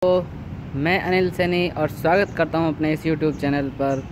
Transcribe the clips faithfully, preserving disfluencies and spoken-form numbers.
तो मैं अनिल सैनी और स्वागत करता हूं अपने इस यूट्यूब चैनल पर।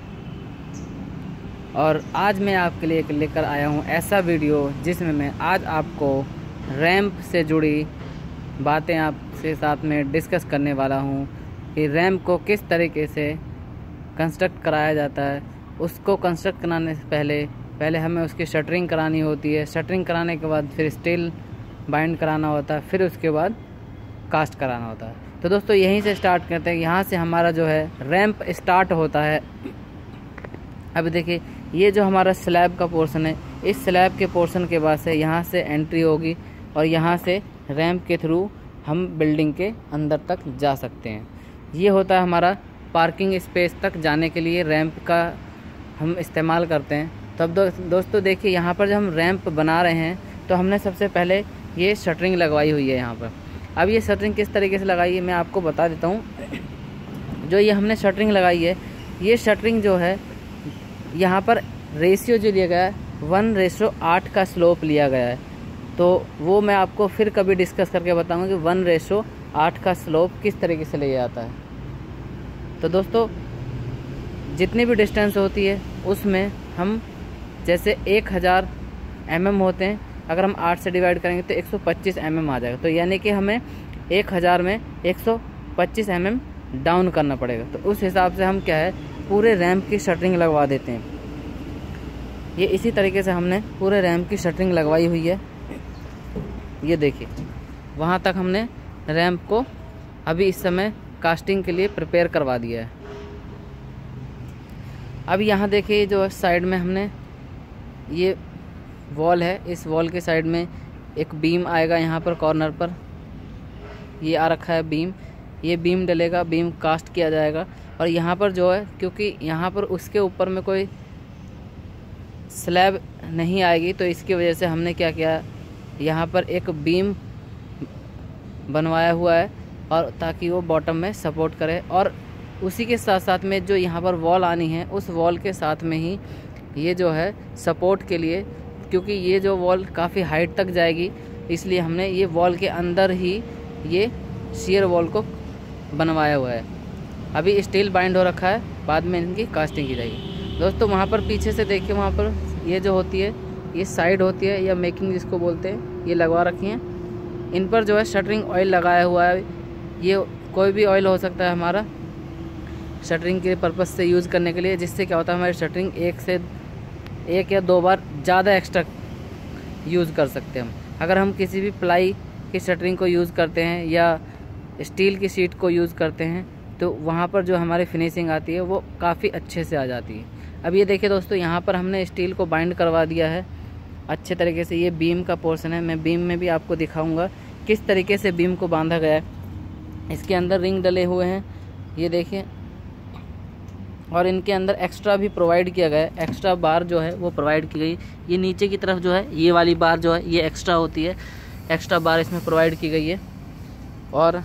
और आज मैं आपके लिए एक लेकर आया हूं ऐसा वीडियो जिसमें मैं आज आपको रैंप से जुड़ी बातें आपसे साथ में डिस्कस करने वाला हूं कि रैंप को किस तरीके से कंस्ट्रक्ट कराया जाता है। उसको कंस्ट्रक्ट कराने से पहले पहले हमें उसकी शटरिंग करानी होती है। शटरिंग कराने के बाद फिर स्टील बाइंड कराना होता है, फिर उसके बाद कास्ट कराना होता है। तो दोस्तों यहीं से स्टार्ट करते हैं। यहाँ से हमारा जो है रैंप स्टार्ट होता है। अभी देखिए ये जो हमारा स्लैब का पोर्शन है, इस स्लैब के पोर्शन के बाद से यहाँ से एंट्री होगी और यहाँ से रैंप के थ्रू हम बिल्डिंग के अंदर तक जा सकते हैं। ये होता है हमारा पार्किंग स्पेस तक जाने के लिए रैंप का हम इस्तेमाल करते हैं। तो अब दो, दोस्तों देखिए यहाँ पर जब हम रैंप बना रहे हैं तो हमने सबसे पहले ये शटरिंग लगवाई हुई है यहाँ पर। अब ये शटरिंग किस तरीके से लगाई है मैं आपको बता देता हूँ। जो ये हमने शटरिंग लगाई है, ये शटरिंग जो है यहाँ पर रेशियो जो लिया गया है वन रेशो आठ का स्लोप लिया गया है। तो वो मैं आपको फिर कभी डिस्कस करके बताऊँगा कि वन रेशो आठ का स्लोप किस तरीके से लिया जाता है। तो दोस्तों जितनी भी डिस्टेंस होती है उसमें हम जैसे एक हज़ार एम एम होते हैं, अगर हम आठ से डिवाइड करेंगे तो एक सौ पच्चीस एम एम आ जाएगा। तो यानी कि हमें एक हज़ार में एक सौ पच्चीस एम एम डाउन करना पड़ेगा। तो उस हिसाब से हम क्या है पूरे रैंप की शटरिंग लगवा देते हैं। ये इसी तरीके से हमने पूरे रैंप की शटरिंग लगवाई हुई है। ये देखिए वहाँ तक हमने रैंप को अभी इस समय कास्टिंग के लिए प्रिपेयर करवा दिया है। अब यहाँ देखिए जो साइड में हमने ये वॉल है, इस वॉल के साइड में एक बीम आएगा। यहाँ पर कॉर्नर पर ये आ रखा है बीम। ये बीम डलेगा, बीम कास्ट किया जाएगा। और यहाँ पर जो है क्योंकि यहाँ पर उसके ऊपर में कोई स्लैब नहीं आएगी तो इसकी वजह से हमने क्या किया, यहाँ पर एक बीम बनवाया हुआ है और ताकि वो बॉटम में सपोर्ट करे। और उसी के साथ साथ में जो यहाँ पर वॉल आनी है उस वॉल के साथ में ही ये जो है सपोर्ट के लिए, क्योंकि ये जो वॉल काफ़ी हाइट तक जाएगी इसलिए हमने ये वॉल के अंदर ही ये शेयर वॉल को बनवाया हुआ है। अभी स्टील बाइंड हो रखा है, बाद में इनकी कास्टिंग की जाएगी। दोस्तों वहाँ पर पीछे से देखिए, वहाँ पर ये जो होती है ये साइड होती है या मेकिंग जिसको बोलते हैं, ये लगवा रखी हैं। इन पर जो है शटरिंग ऑयल लगाया हुआ है। ये कोई भी ऑयल हो सकता है हमारा शटरिंग के पर्पज़ से यूज़ करने के लिए, जिससे क्या होता है हमारी शटरिंग एक से एक या दो बार ज़्यादा एक्स्ट्रा यूज़ कर सकते हैं हम। अगर हम किसी भी प्लाई की शटरिंग को यूज़ करते हैं या स्टील की शीट को यूज़ करते हैं तो वहाँ पर जो हमारी फिनिशिंग आती है वो काफ़ी अच्छे से आ जाती है। अब ये देखिए दोस्तों यहाँ पर हमने स्टील को बाइंड करवा दिया है अच्छे तरीके से। ये बीम का पोर्शन है, मैं बीम में भी आपको दिखाऊँगा किस तरीके से बीम को बांधा गया है। इसके अंदर रिंग डले हुए हैं, ये देखिए, और इनके अंदर एक्स्ट्रा भी प्रोवाइड किया गया है। एक्स्ट्रा बार जो है वो प्रोवाइड की गई। ये नीचे की तरफ जो है ये वाली बार जो है ये एक्स्ट्रा होती है, एक्स्ट्रा बार इसमें प्रोवाइड की गई है। और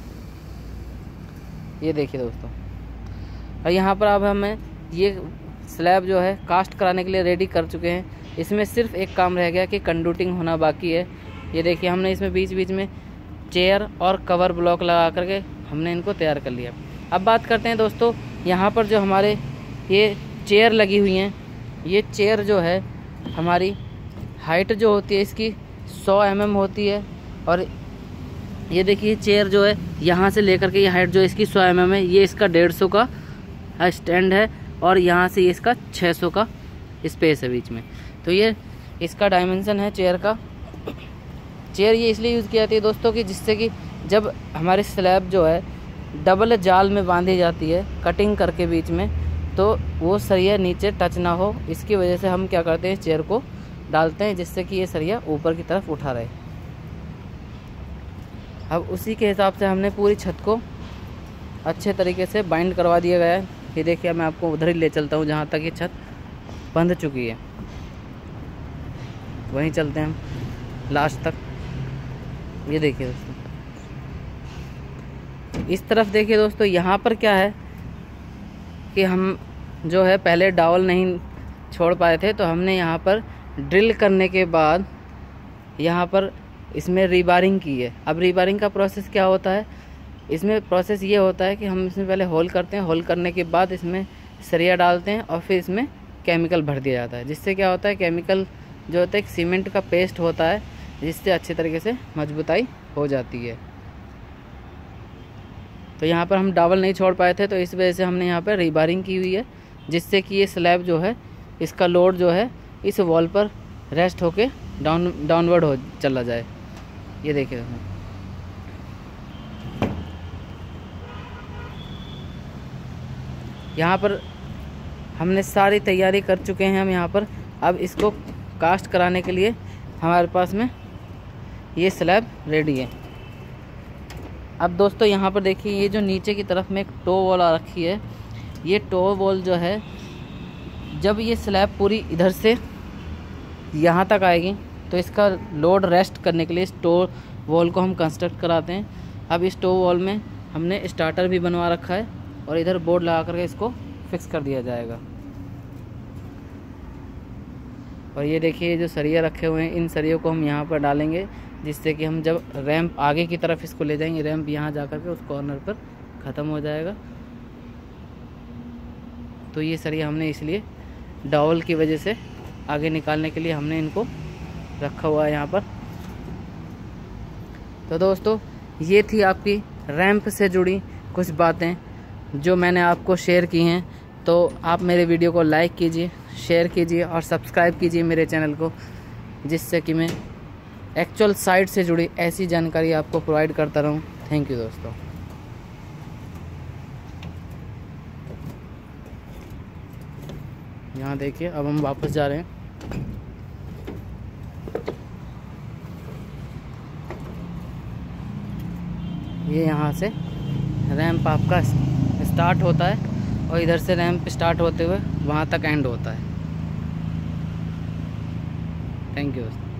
ये देखिए दोस्तों, और यहाँ पर अब हमें ये स्लैब जो है कास्ट कराने के लिए रेडी कर चुके हैं। इसमें सिर्फ एक काम रह गया कि कंडूटिंग होना बाकी है। ये देखिए हमने इसमें बीच बीच में चेयर और कवर ब्लॉक लगा करके हमने इनको तैयार कर लिया। अब बात करते हैं दोस्तों, यहाँ पर जो हमारे ये चेयर लगी हुई हैं, ये चेयर जो है हमारी हाइट जो होती है इसकी सौ एम एम होती है। और ये देखिए चेयर जो है यहाँ से लेकर के ये हाइट जो इसकी सौ एम एम है, ये इसका डेढ़ सौ का स्टैंड है और यहाँ से इसका छः सौ का स्पेस है बीच में। तो ये इसका डायमेंशन है चेयर का। चेयर ये इसलिए यूज़ की जाती है दोस्तों कि जिससे कि जब हमारी स्लैब जो है डबल जाल में बांधी जाती है कटिंग करके बीच में, तो वो सरिया नीचे टच ना हो, इसकी वजह से हम क्या करते हैं चेयर को डालते हैं जिससे कि ये सरिया ऊपर की तरफ उठा रहे। अब उसी के हिसाब से हमने पूरी छत को अच्छे तरीके से बाइंड करवा दिया गया है। ये देखिए मैं आपको उधर ही ले चलता हूँ जहाँ तक ये छत बंध चुकी है, वहीं चलते हैं हम लास्ट तक। ये देखिए दोस्तों, इस तरफ देखिए दोस्तों, यहाँ पर क्या है कि हम जो है पहले डावल नहीं छोड़ पाए थे, तो हमने यहाँ पर ड्रिल करने के बाद यहाँ पर इसमें रीबारिंग की है। अब रीबारिंग का प्रोसेस क्या होता है इसमें प्रोसेस ये होता है कि हम इसमें पहले होल करते हैं, होल करने के बाद इसमें सरिया डालते हैं और फिर इसमें केमिकल भर दिया जाता है, जिससे क्या होता है केमिकल जो होता है एक सीमेंट का पेस्ट होता है, जिससे अच्छे तरीके से मजबूताई हो जाती है। तो यहाँ पर हम डावल नहीं छोड़ पाए थे, तो इस वजह से हमने यहाँ पर रीबारिंग की हुई है, जिससे कि ये स्लैब जो है इसका लोड जो है इस वॉल पर रेस्ट होके डाउन डाउनवर्ड हो चला जाए। ये देखिए यहाँ पर हमने सारी तैयारी कर चुके हैं हम यहाँ पर। अब इसको कास्ट कराने के लिए हमारे पास में ये स्लैब रेडी है। अब दोस्तों यहाँ पर देखिए, ये जो नीचे की तरफ में एक टो वॉल आ रखी है, ये टो वॉल जो है जब ये स्लैब पूरी इधर से यहाँ तक आएगी तो इसका लोड रेस्ट करने के लिए इस टो वॉल को हम कंस्ट्रक्ट कराते हैं। अब इस टो वॉल में हमने स्टार्टर भी बनवा रखा है और इधर बोर्ड लगा करके इसको फिक्स कर दिया जाएगा। और ये देखिए, ये जो सरिया रखे हुए हैं, इन सरियों को हम यहाँ पर डालेंगे, जिससे कि हम जब रैंप आगे की तरफ इसको ले जाएंगे, रैंप यहाँ जा कर के उस कॉर्नर पर ख़त्म हो जाएगा। तो ये सरिया हमने इसलिए डॉवल की वजह से आगे निकालने के लिए हमने इनको रखा हुआ है यहाँ पर। तो दोस्तों, ये थी आपकी रैंप से जुड़ी कुछ बातें जो मैंने आपको शेयर की हैं। तो आप मेरे वीडियो को लाइक कीजिए, शेयर कीजिए और सब्सक्राइब कीजिए मेरे चैनल को, जिससे कि मैं एक्चुअल साइट से जुड़ी ऐसी जानकारी आपको प्रोवाइड करता रहूं। थैंक यू दोस्तों। यहाँ देखिए, अब हम वापस जा रहे हैं। ये यहाँ से रैंप आपका स्टार्ट होता है और इधर से रैंप स्टार्ट होते हुए वहाँ तक एंड होता है। थैंक यू दोस्तों।